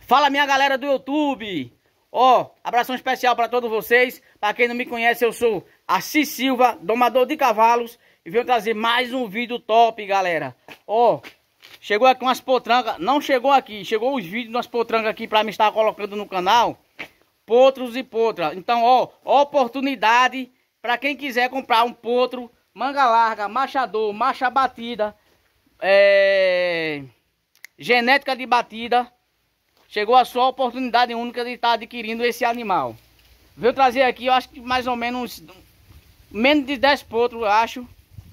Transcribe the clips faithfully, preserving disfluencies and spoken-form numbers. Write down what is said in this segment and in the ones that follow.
Fala, minha galera do YouTube. Ó, abração especial para todos vocês. Para quem não me conhece, eu sou Assis Silva, domador de cavalos, e venho trazer mais um vídeo top, galera. Ó, chegou aqui umas potrancas, não chegou aqui, chegou os vídeos das potrancas aqui para me estar colocando no canal. Potros e potras. Então, ó, oportunidade para quem quiser comprar um potro, manga larga, machador, marcha batida, é... genética de batida. Chegou a sua oportunidade única de estar adquirindo esse animal. Veio trazer aqui, eu acho que mais ou menos menos de dez potros, eu acho.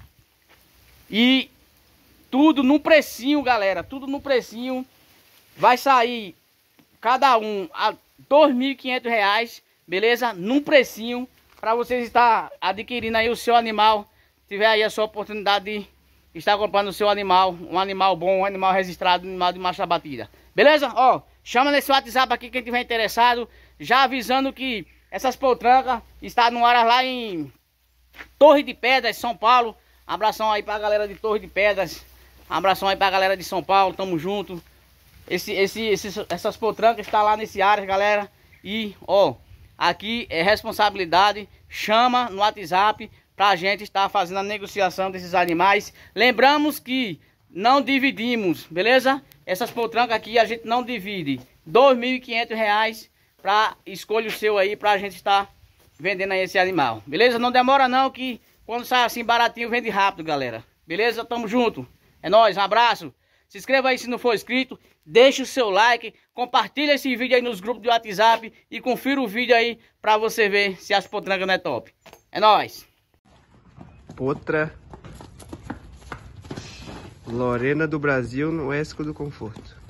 E tudo no precinho, galera. Tudo no precinho. Vai sair cada um a dois mil e quinhentos reais, beleza? Num precinho para vocês estar adquirindo aí o seu animal. Tiver aí a sua oportunidade de estar comprando o seu animal, um animal bom, um animal registrado, um animal de marcha batida. Beleza? Ó, chama nesse WhatsApp aqui quem tiver interessado, já avisando que essas potrancas estão no ar lá em Torre de Pedras, São Paulo. Abração aí pra galera de Torre de Pedras. Abração aí pra galera de São Paulo, tamo junto. Esse, esse, esses, essas potrancas estão lá nesse área, galera. E, ó, aqui é responsabilidade. Chama no WhatsApp pra gente estar fazendo a negociação desses animais. Lembramos que não dividimos, beleza? Essas potrancas aqui a gente não divide. dois mil e quinhentos reais pra escolha o seu aí, pra gente estar vendendo aí esse animal. Beleza? Não demora não, que quando sai assim baratinho vende rápido, galera. Beleza? Tamo junto. É nóis, um abraço. Se inscreva aí se não for inscrito. Deixa o seu like. Compartilha esse vídeo aí nos grupos de WhatsApp. E confira o vídeo aí pra você ver se as potrancas não é top. É nóis. Potra Lorena do Brasil no Ésico do Conforto.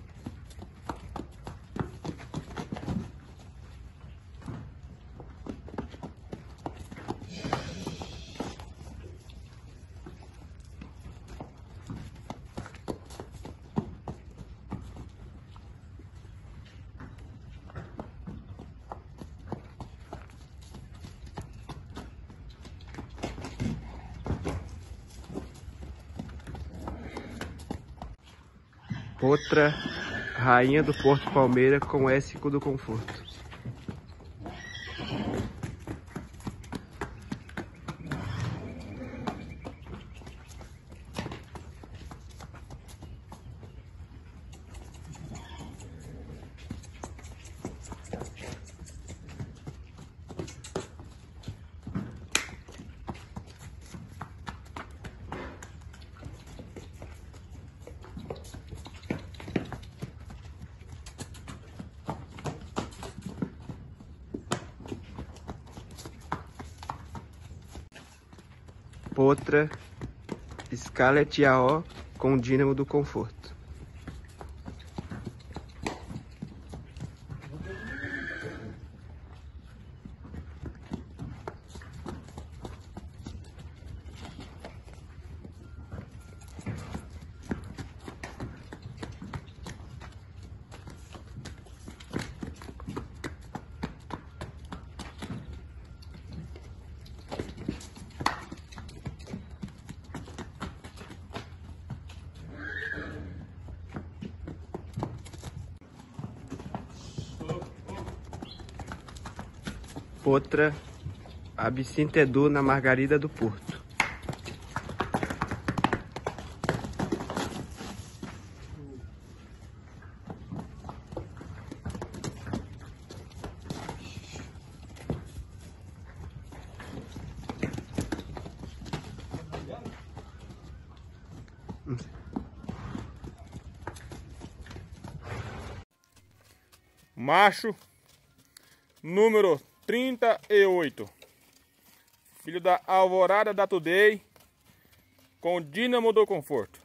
Potra Rainha do Porto Palmeira com Ésico do Conforto. Potra Scarlet A O com Dínamo do Conforto. Potra Absinto Edu na Margarida do Porto. Macho número trinta e oito, filho da Alvorada da Today com Dínamo do Conforto.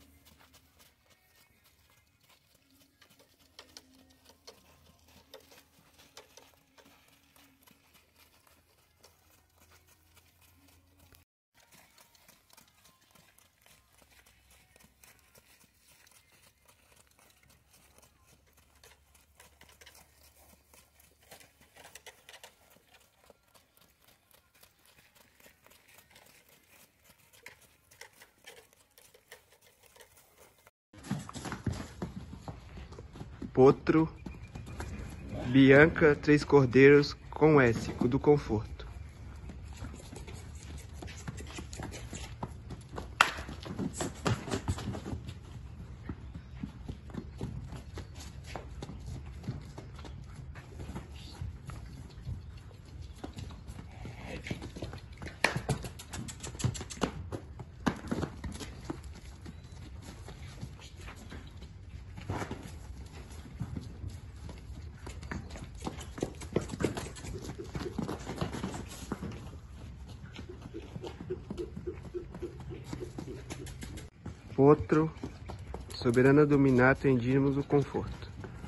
Potro Bianca Três Cordeiros com S do Conforto. Potro, Soberana Dominato em Dínamo do Conforto.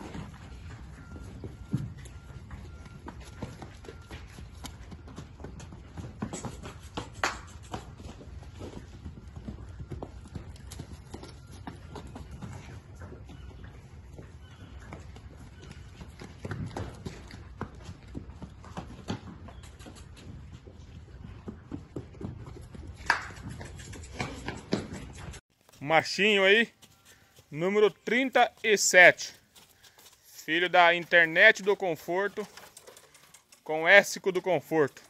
Machinho aí, número trinta e sete, filho da Internet do Conforto com S do Conforto.